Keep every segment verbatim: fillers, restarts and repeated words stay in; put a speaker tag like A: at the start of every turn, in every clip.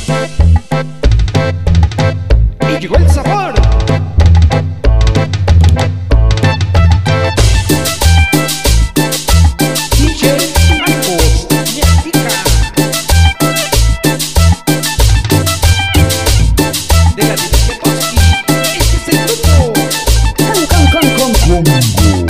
A: Y llegó el sabor. D J Marcos Mexica. De la Disque Toski. Este es el grupo. Con, con, con, con, con.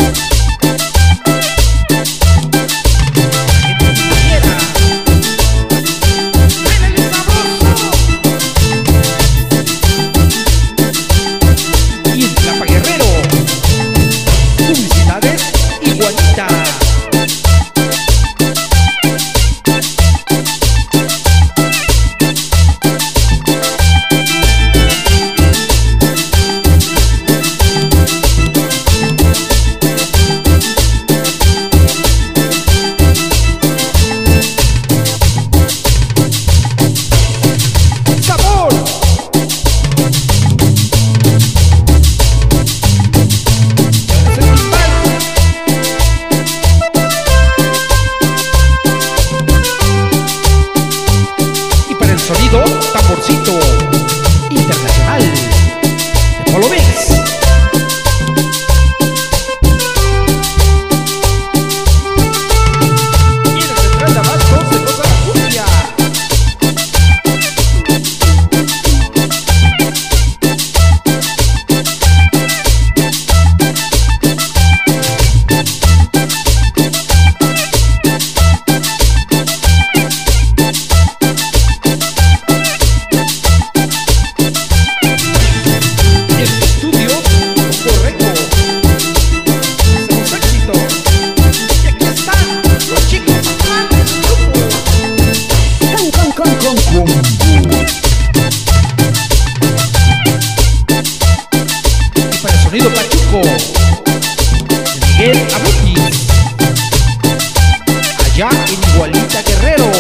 A: Sonido tamborcito internacional de Polo Mix. Y en el central de abasto se toca la cumbia. Sonido Pachuco de Miguel Abutis, allá en Igualita Guerrero.